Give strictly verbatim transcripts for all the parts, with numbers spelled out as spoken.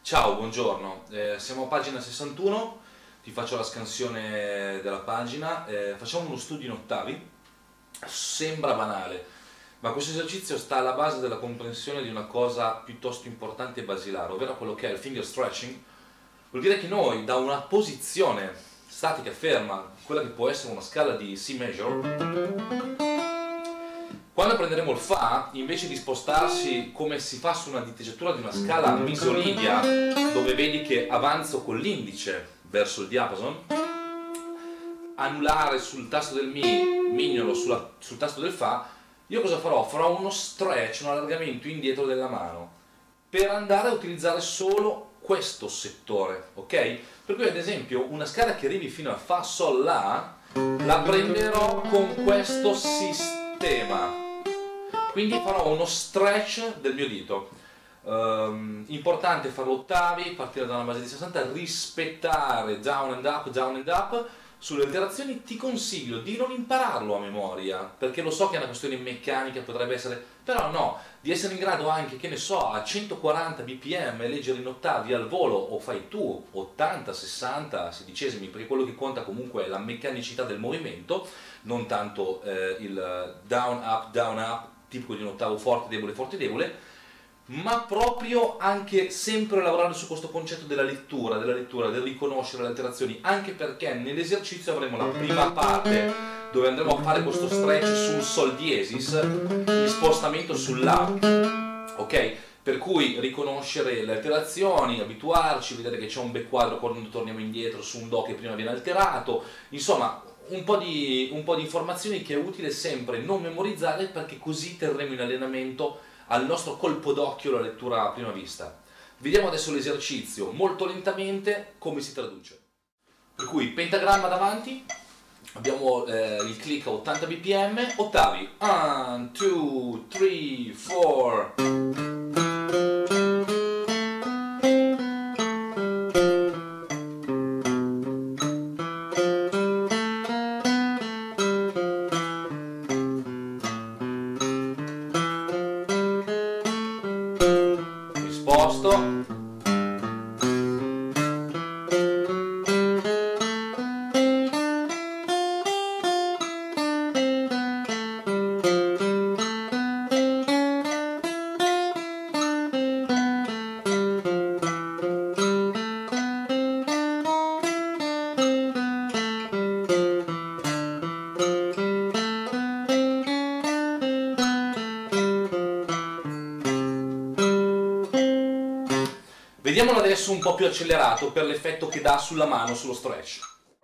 Ciao, buongiorno, eh, siamo a pagina sessantuno, ti faccio la scansione della pagina, eh, facciamo uno studio in ottavi, sembra banale, ma questo esercizio sta alla base della comprensione di una cosa piuttosto importante e basilare, ovvero quello che è il finger stretching. Vuol dire che noi da una posizione statica ferma, quella che può essere una scala di C major, quando prenderemo il Fa, invece di spostarsi come si fa su una diteggiatura di una scala misolidia, dove vedi che avanzo con l'indice verso il diapason, anulare sul tasto del Mi, mignolo sulla, sul tasto del Fa, io cosa farò? Farò uno stretch, un allargamento indietro della mano, per andare a utilizzare solo questo settore, ok? Per cui ad esempio una scala che arrivi fino a Fa, Sol, La, la prenderò con questo sistema. Quindi farò uno stretch del mio dito. Um, importante farlo ottavi, partire da una base di sessanta, rispettare down and up, down and up. Sulle alterazioni ti consiglio di non impararlo a memoria, perché lo so che è una questione meccanica, potrebbe essere, però no, di essere in grado anche, che ne so, a centoquaranta bpm leggere in ottavi al volo, o fai tu ottanta, sessanta, sedicesimi, perché quello che conta comunque è la meccanicità del movimento, non tanto eh, il down, up, down, up, tipico di un ottavo forte, debole, forte, debole, ma proprio anche sempre lavorare su questo concetto della lettura, della lettura, del riconoscere le alterazioni, anche perché nell'esercizio avremo la prima parte dove andremo a fare questo stretch sul Sol diesis, il spostamento sul La, ok? Per cui riconoscere le alterazioni, abituarci, vedere che c'è un backquadro quando torniamo indietro su un Do che prima viene alterato, insomma un po' di, un po' di informazioni che è utile sempre non memorizzare, perché così terremo in allenamento al nostro colpo d'occhio la lettura a prima vista. Vediamo adesso l'esercizio molto lentamente come si traduce. Per cui pentagramma davanti, abbiamo eh, il click a ottanta bpm, ottavi uno, due, tre, quattro. Sposto. Vediamolo adesso un po' più accelerato per l'effetto che dà sulla mano, sullo stretch.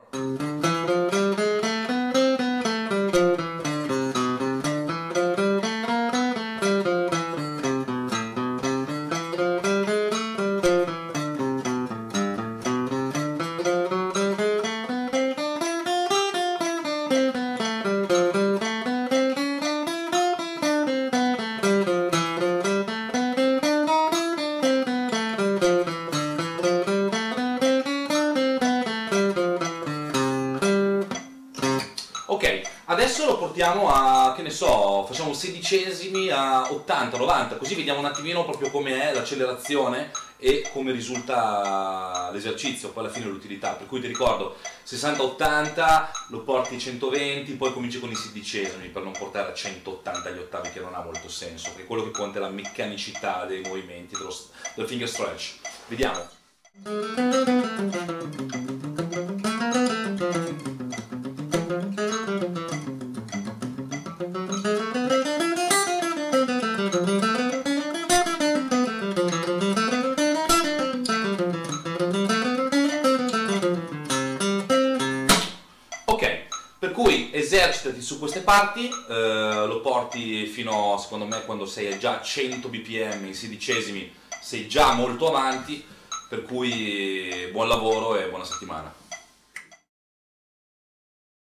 Ok, adesso lo portiamo a, che ne so, facciamo sedicesimi a ottanta, novanta, così vediamo un attimino proprio come è l'accelerazione e come risulta l'esercizio, poi alla fine l'utilità. Per cui ti ricordo, sessanta ottanta, lo porti a centoventi, poi cominci con i sedicesimi per non portare a centottanta gli ottavi, che non ha molto senso, perché quello che conta è la meccanicità dei movimenti, dello, del finger stretch. Vediamo. Per cui esercitati su queste parti, eh, lo porti fino, secondo me, quando sei già a cento bpm, in sedicesimi, sei già molto avanti, per cui buon lavoro e buona settimana.